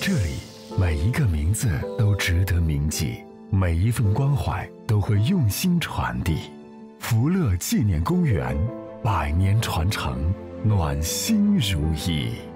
这里，每一个名字都值得铭记，每一份关怀都会用心传递。福乐纪念公园，100年传承，暖心如一。